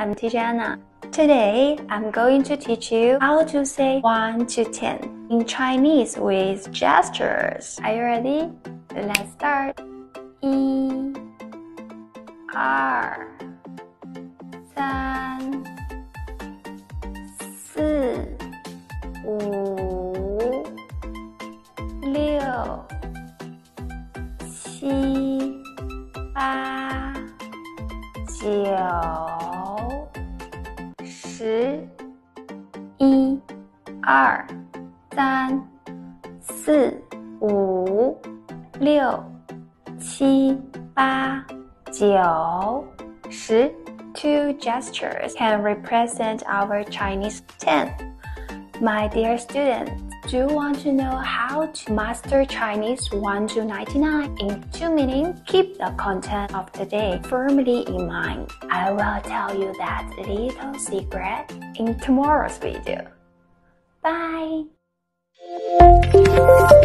I'm teacher Anna. Today, I'm going to teach you how to say 1 to 10 in Chinese with gestures. Are you ready? Let's start. 1 2 3 4 5 6 7 8 9 10 1 2 3 4 5 6 7 8 9 10. Two gestures can represent our Chinese 10. My dear students, do you want to know how to master Chinese 1 to 99 in 2 minutes? Keep the content of today firmly in mind. I will tell you that little secret in tomorrow's video. Bye!